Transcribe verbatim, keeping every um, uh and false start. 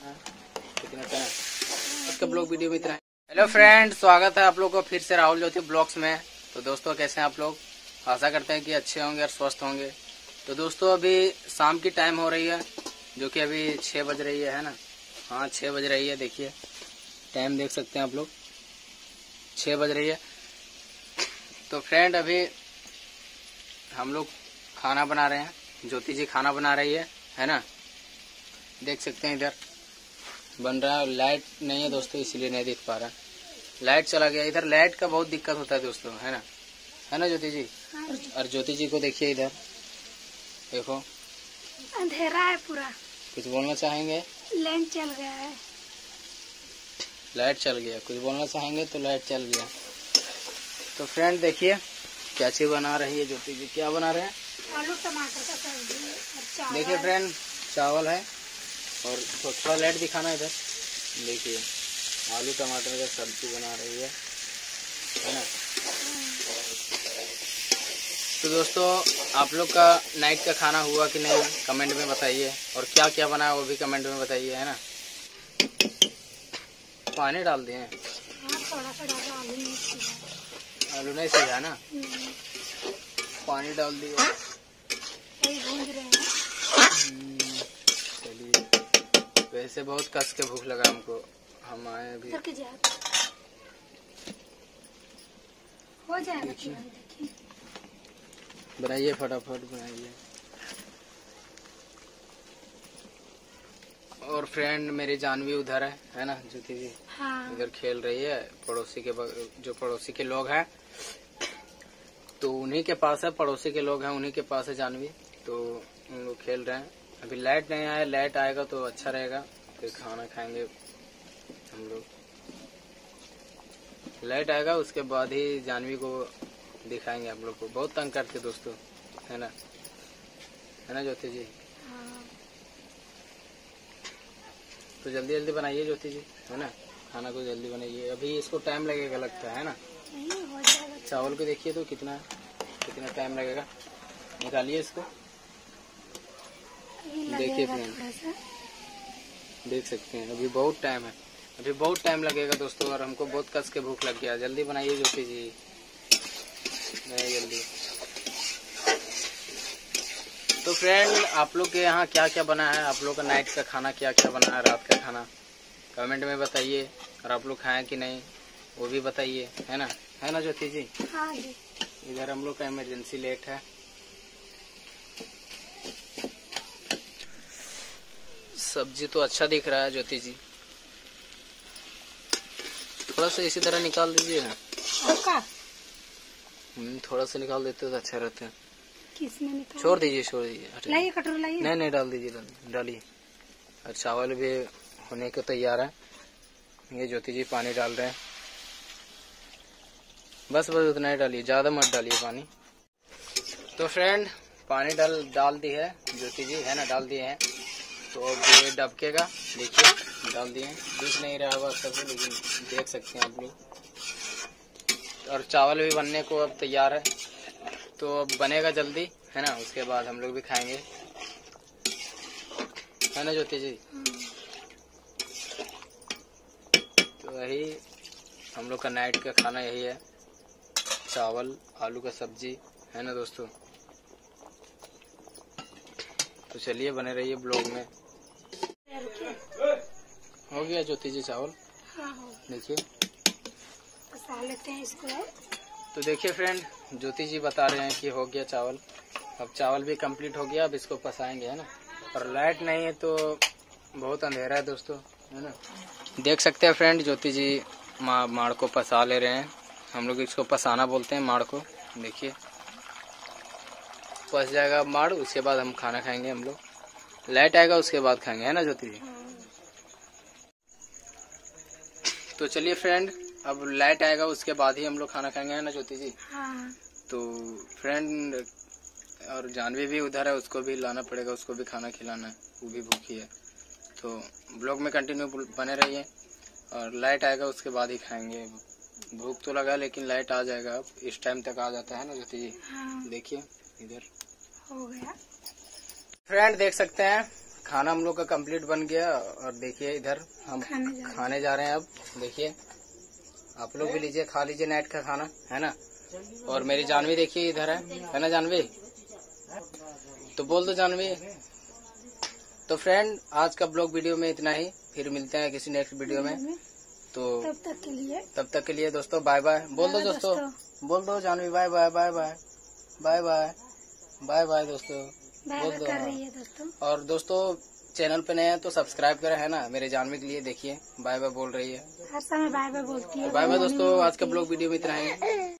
कितना टाइम उसका blog video में इतना। हेलो फ्रेंड, स्वागत है आप लोग को फिर से राहुल ज्योति ब्लॉग्स में। तो दोस्तों कैसे हैं आप लोग? आशा करते हैं कि अच्छे होंगे और स्वस्थ होंगे। तो दोस्तों अभी शाम की टाइम हो रही है, जो कि अभी छः बज रही है, है ना? हाँ, छः बज रही है। देखिए टाइम देख सकते हैं आप लोग, छः बज रही है। तो फ्रेंड अभी हम लोग खाना बना रहे हैं, ज्योति जी खाना बना रही है, है ना? देख सकते हैं इधर बन रहा है। लाइट नहीं है दोस्तों, इसीलिए नहीं देख पा रहा। लाइट चला गया इधर। लाइट का बहुत दिक्कत होता है दोस्तों, है ना? है ना ज्योति जी? और ज्योति जी को देखिए इधर, देखो अंधेरा है पूरा। कुछ बोलना चाहेंगे? लाइट चल गया है। लाइट चल गया, कुछ बोलना चाहेंगे तो लाइट चल गया। तो फ्रेंड देखिए क्या चीज बना रही है ज्योति जी। क्या बना रहे हैं? आलू टमाटर का सब्जी और चावल। देखिए फ्रेंड, चावल है और थोड़ा लाइट दिखाना इधर। देखिए आलू टमाटर का सब्जी बना रही है, है ना? तो दोस्तों आप लोग का नाइट का खाना हुआ कि नहीं कमेंट में बताइए, और क्या क्या बना है वो भी कमेंट में बताइए, है ना? पानी डाल दिए हैं? हाँ, थोड़ा सा डाला, आलू नहीं सीधा। आलू नहीं सीधा ना, पानी डाल दिए, भूंज रहे हैं। चलिए, वैसे बहुत कस के भूख लगा हमको, हम आए अभी। हो जाएगा। देखिए बनाइए, फटाफट बनाइए। और फ्रेंड मेरी जानवी उधर है, है ना ज्योति जी? हाँ। इधर खेल रही है पड़ोसी के, जो पड़ोसी के लोग हैं तो उन्हीं के पास है, पड़ोसी के लोग हैं उन्हीं के पास है जानवी। तो उन लोग खेल रहे हैं। अभी लाइट नहीं आया, लाइट आएगा तो अच्छा रहेगा, फिर खाना खाएंगे हम लोग। लाइट आएगा उसके बाद ही जानवी को दिखाएंगे आप लोग को। बहुत तंग करते दोस्तों, है ना? है ना ज्योति जी? हाँ। तो जल्दी जल्दी बनाइए ज्योति जी, है ना? खाना को जल्दी बनाइए, अभी इसको टाइम लगेगा लगता है ना? नहीं हो जाएगा। चावल को देखिए तो कितना कितना टाइम लगेगा। निकालिए इसको। देखिए फ्रेंड, देख सकते हैं अभी बहुत टाइम है, अभी बहुत टाइम लगेगा दोस्तों। और हमको बहुत कस के भूख लग गया। जल्दी बनाइए ज्योति जी, नहीं जल्दी। तो फ्रेंड आप लोग के यहाँ क्या क्या बना है? आप लोग का नाइट का खाना क्या क्या बना है, रात का खाना कमेंट में बताइए। और आप लोग खाएं कि नहीं वो भी बताइए, है ना? है ना ज्योति जी? हाँ जी। इधर हम लोग का इमरजेंसी लेट है। सब्जी तो अच्छा दिख रहा है ज्योति जी, थोड़ा सा इसी तरह निकाल दीजिए ना। थोड़ा सा निकाल देते तो अच्छा रहता है। किसने निकाला? छोड़ दीजिए, छोड़ दीजिए, लाइए कटोरा लाइए। नहीं नहीं डाल दीजिए, डालिए। और चावल भी होने को तैयार है। ये ज्योति जी पानी डाल रहे हैं, बस बस उतना ही डालिए, ज्यादा मत डालिए पानी। तो फ्रेंड पानी डाल डाल दी है ज्योति जी, है ना? डाल दिए हैं। तो अब ये डबकेगा, देखिए डाल दिए हैं। दिख नहीं रहा होगा सबसे, लेकिन देख सकते हैं आप लोग। और चावल भी बनने को अब तैयार है, तो अब बनेगा जल्दी, है ना? उसके बाद हम लोग भी खाएंगे, है ना ज्योति जी? तो यही हम लोग का नाइट का खाना यही है, चावल आलू का सब्जी, है ना दोस्तों? तो चलिए बने रहिए ब्लॉग में। हो गया ज्योति जी चावल? हाँ हो। देखिए पसा लेते हैं इसको। तो देखिए फ्रेंड ज्योति जी बता रहे हैं कि हो गया चावल। अब चावल भी कंप्लीट हो गया, अब इसको पसाएंगे, है ना? और लाइट नहीं है तो बहुत अंधेरा है दोस्तों, है ना? देख सकते हैं फ्रेंड ज्योति जी मा, माड़ को पसा ले रहे हैं। हम लोग इसको पसाना बोलते हैं माड़ को। देखिए पस जाएगा माड़, उसके बाद हम खाना खाएंगे हम लोग। लाइट आएगा उसके बाद खाएंगे, है ना ज्योति जी? तो चलिए फ्रेंड अब लाइट आएगा उसके बाद ही हम लोग खाना खाएंगे, है ना ज्योति जी? हाँ। तो फ्रेंड और जानवी भी उधर है, उसको भी लाना पड़ेगा, उसको भी खाना खिलाना है, वो भी भूखी है। तो ब्लॉग में कंटिन्यू बने रहिए, और लाइट आएगा उसके बाद ही खाएंगे। भूख तो लगा लेकिन लाइट आ जाएगा, अब इस टाइम तक आ जाता है ना ज्योति जी? हाँ। देखिए इधर हो गया फ्रेंड, देख सकते हैं खाना हम लोग का कंप्लीट बन गया और देखिए इधर हम खाने जा रहे हैं। खाने जा रहे हैं। अब देखिए आप लोग भी लीजिए, खा लीजिए नाइट का खाना, है ना। और मेरी जानवी देखिए इधर है है ना जानवी, तो बोल दो जानवी। तो फ्रेंड आज का ब्लॉग वीडियो में इतना ही, फिर मिलते हैं किसी नेक्स्ट वीडियो में। तो तब तक के लिए तब तक के लिए दोस्तों बाय बाय बोल दो दोस्तों, बोल दो Jahnavi bye bye bye bye bye bye bye बाय दोस्तों बाय बोल बाय दो। कर रही है दोस्तों। और दोस्तों चैनल पे नए हैं तो सब्सक्राइब करें, है ना। मेरे जानवी के लिए देखिए बाय बाय बोल रही है। हर समय बाय बाय बोलती है। बाय बाय दोस्तों, आज का ब्लॉग वीडियो में इतना ही।